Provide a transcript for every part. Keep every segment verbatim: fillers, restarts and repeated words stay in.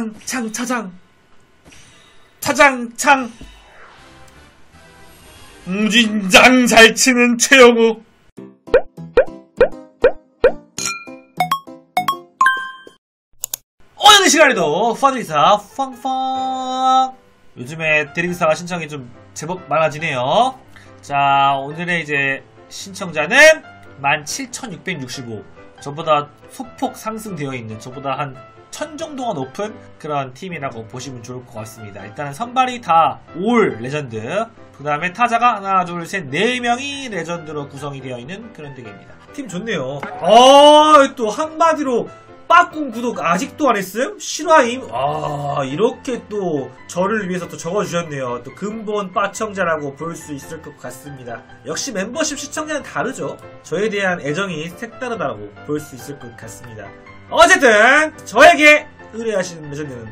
차장 창 차장 차장 창 무진장 잘 치는 최영우. 오늘 시간에도 파드리사 팡팡. 요즘에 대리기사가 신청이 좀 제법 많아지네요. 자, 오늘의 이제 신청자는 만 칠천육백육십오. 저보다 소폭 상승되어 있는, 저보다 한 천 정도가 높은 그런 팀이라고 보시면 좋을 것 같습니다. 일단은 선발이 다 올 레전드, 그 다음에 타자가 하나 둘 셋 네 명이 레전드로 구성이 되어 있는 그런 덱입니다. 팀 좋네요. 아, 또 한마디로 빠꿈 구독 아직도 안 했음? 실화임? 아, 이렇게 또 저를 위해서 또 적어주셨네요. 또 근본 빠청자라고 볼 수 있을 것 같습니다. 역시 멤버십 시청자는 다르죠. 저에 대한 애정이 색다르다고 볼 수 있을 것 같습니다. 어쨌든 저에게 의뢰하시는 레전드는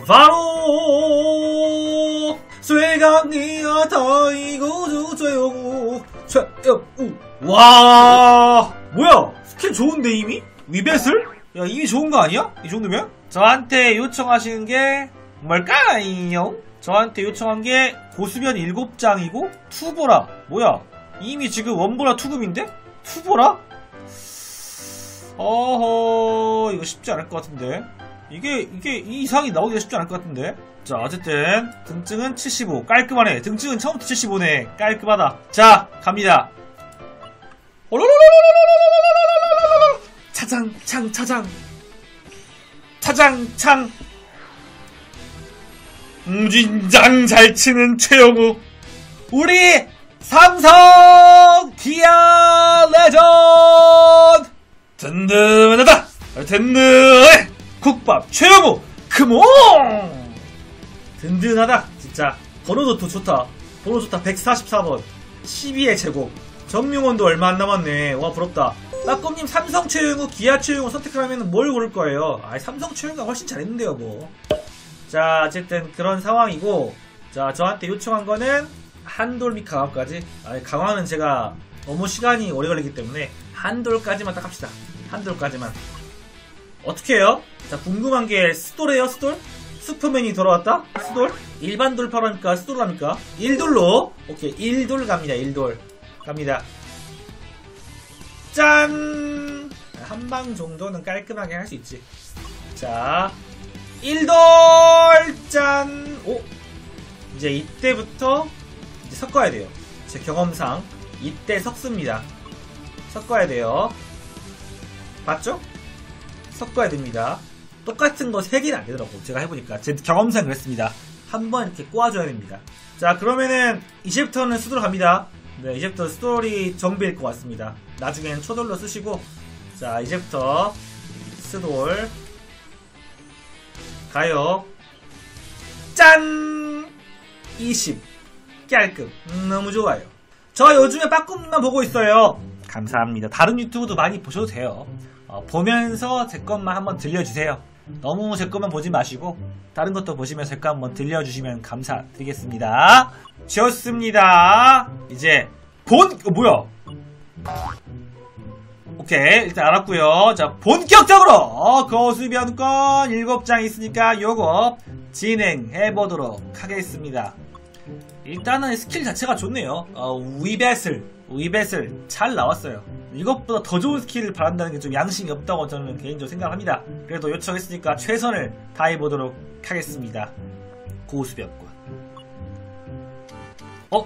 바로 쇠강리아 다이고주 최영우 최영우. 와, 뭐야, 스킬 좋은데 이미? 위뱃을? 야, 이미 좋은 거 아니야? 이 정도면? 저한테 요청하시는 게 뭘까요? 저한테 요청한 게 고수변 일곱 장이고 투보라. 뭐야, 이미 지금 원보라 투급인데? 투보라? 어허, 이거 쉽지 않을 것 같은데. 이게 이게 이 이상이 나오기가 쉽지 않을 것 같은데. 자, 어쨌든 등증은 칠십오. 깔끔하네. 등증은 처음부터 칠십오네. 깔끔하다. 자, 갑니다. 차장 창 차장 차장 창 무진장 잘 치는 최영우. 우리 삼성 기아 레전드 든든하다. 든든해. 국밥 최영우 크몽. 든든하다 진짜. 번호도 더 좋다. 번호 좋다. 백사십사 번 십이의 제곱. 정명원도 얼마 안 남았네. 와, 부럽다. 빠꿈님 삼성 최영우 기아 최영우 선택하면 뭘 고를 거예요? 아, 삼성 최영우가 훨씬 잘했는데요 뭐. 자, 어쨌든 그런 상황이고, 자, 저한테 요청한 거는 한돌 및 강화까지. 아, 강화는 제가 너무 시간이 오래 걸리기 때문에 한돌까지만 딱 합시다. 한돌까지만. 어떻게 해요? 자, 궁금한 게 스돌이에요. 스돌? 슈퍼맨이 돌아왔다? 스돌? 일반 돌파로 합니까? 스돌로 합니까? 일 돌로. 오케이, 일 돌 갑니다. 일 돌 갑니다. 짠! 한방 정도는 깔끔하게 할 수 있지. 자, 일 돌! 짠! 오! 이제 이때부터 이제 섞어야 돼요. 제 경험상 이때 섞습니다. 섞어야 돼요. 봤죠? 섞어야 됩니다. 똑같은 거 세 개는 안 되더라고. 제가 해보니까. 제 경험상 그랬습니다. 한번 이렇게 꼬아줘야 됩니다. 자, 그러면은 이제부터는 수도로 갑니다. 네, 이제부터 스토리 정비일 것 같습니다. 나중에는 초돌로 쓰시고. 자, 이제부터 스돌 가요. 짠! 이십. 깔끔. 음, 너무 좋아요. 저 요즘에 빠꿈만 보고 있어요. 감사합니다. 다른 유튜브도 많이 보셔도 돼요. 어, 보면서 제 것만 한번 들려주세요. 너무 제 것만 보지 마시고 다른 것도 보시면서 제 거 한번 들려주시면 감사드리겠습니다. 좋습니다. 이제 본.. 어, 뭐야, 오케이, 일단 알았고요. 자, 본격적으로 어, 거수변권 일곱 장 있으니까 요거 진행해보도록 하겠습니다. 일단은 스킬 자체가 좋네요. 어, 위뱃을 위뱃을 잘 나왔어요. 이것보다 더 좋은 스킬을 바란다는 게 좀 양심이 없다고 저는 개인적으로 생각합니다. 그래도 요청했으니까 최선을 다해보도록 하겠습니다. 고수변권. 어?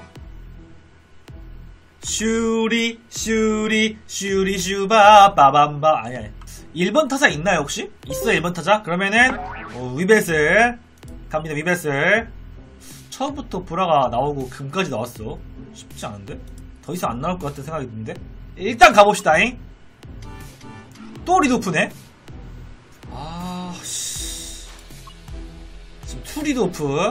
슈리 슈리 슈리 슈바 빠밤바. 아니 아니 일 번 타자 있나요 혹시? 있어요 일 번 타자? 그러면은 어, 위뱃을 갑니다. 위뱃을. 처음부터 보라가 나오고 금까지 나왔어. 쉽지 않은데? 더 이상 안 나올 것 같은 생각이 드는데? 일단 가봅시다잉. 또 리드오프네? 아, 씨. 지금 투 리드오프.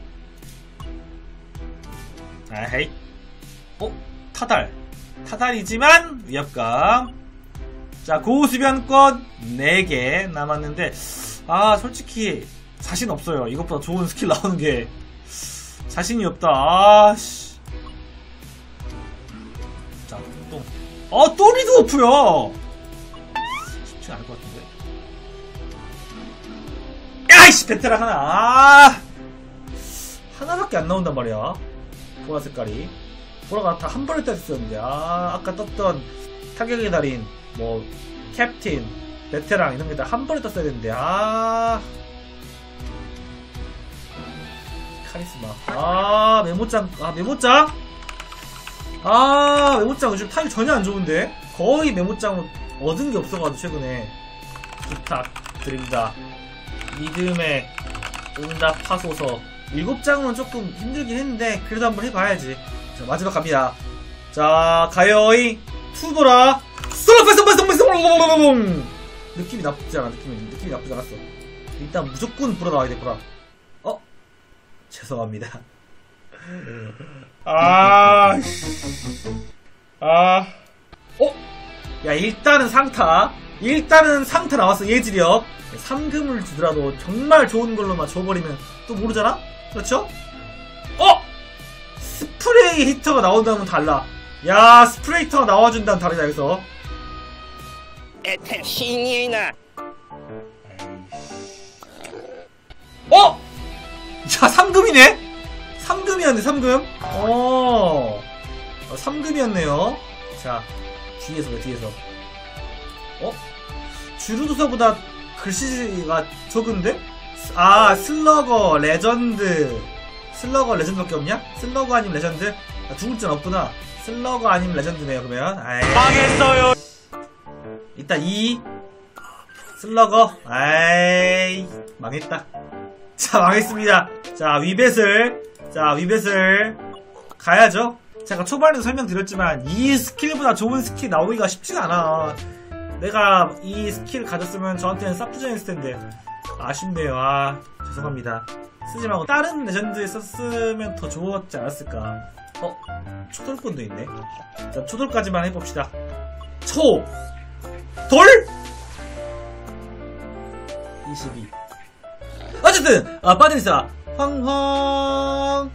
아헤이. 어? 타달. 타달이지만 위압감. 자, 고수변권 네 개 남았는데, 아, 솔직히 자신 없어요. 이것보다 좋은 스킬 나오는 게 자신이 없다. 아씨. 자, 또. 어, 또 리드오프요! 쉽지 않을 것 같은데. 아이씨 베테랑 하나. 아 하나밖에 안 나온단 말이야. 보라 색깔이 보라가 다 한 번에 떴었는데 아 아까 떴던 타격의 달인 뭐 캡틴 베테랑 이런 게 다 한 번에 떴어야 되는데 아 카리스마 아 메모장 아 메모장 아 메모장 요즘 타격 전혀 안 좋은데 거의 메모장은 얻은 게 없어가지고 최근에 부탁드립니다. 믿음에 응답하소서. 일곱 장은 조금 힘들긴 했는데 그래도 한번 해봐야지. 자 마지막 갑니다. 자 가요이 투보라 쏠라패성패성패성 느낌이 나쁘지 않아. 느낌이 느낌이 나쁘지 않았어. 일단 무조건 보러 나와야 돼. 보라. 어 죄송합니다. 아, 아, 어? 야 일단은 상타. 일단은 상타 나왔어. 예지력. 상금을 주더라도 정말 좋은 걸로만 줘버리면 또 모르잖아? 그렇죠? 어? 스프레이 히터가 나온다면 달라. 야 스프레이 히터가 나와준다면 다르다. 여기서 에테 신이나 어? 자 상금이네? 상금이었네. 상금. 어 상금이었네요. 자 뒤에서 왜 뒤에서 어? 주루도서보다 글씨가 적은데? 아 슬러거 레전드. 슬러거 레전드밖에 없냐? 슬러거 아니면 레전드? 아, 두 글자는 없구나. 슬러거 아니면 레전드네요. 그러면 아이. 망했어요. 일단 이 슬러거 아이 망했다. 자 망했습니다. 자 위벳을 자 위벳을 가야죠. 제가 초반에도 설명드렸지만 이 스킬보다 좋은 스킬 나오기가 쉽지가 않아. 내가 이 스킬을 가졌으면 저한테는 사프전이었을 텐데 아쉽네요. 아 죄송합니다. 쓰지 말고 다른 레전드에 썼으면 더 좋았지 않았을까. 어? 초돌권도 있네. 자 초돌까지만 해봅시다. 초! 돌! 이십이. 어쨌든 아 빠드리사 황황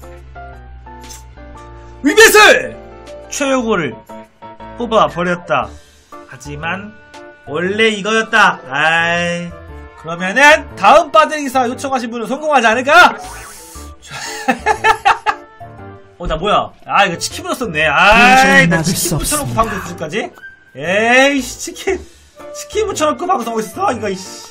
위벳을 최고를 뽑아버렸다. 하지만 원래 이거였다. 아이 그러면은 다음 빠드리사 요청하신 분은 성공하지 않을까? 어 나 뭐야? 아 이거 치킨 묻었었네. 아이 나 치킨 묻혀놓고 방송 수준까지? 에이씨 치킨 치킨 묻혀놓고 방송하고 있어 이거 이씨.